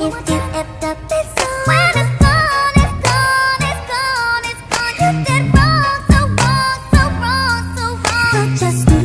if you effed up this song. When it's gone, it's gone, it's gone, it's gone. You did wrong, so wrong, so wrong, so wrong. So just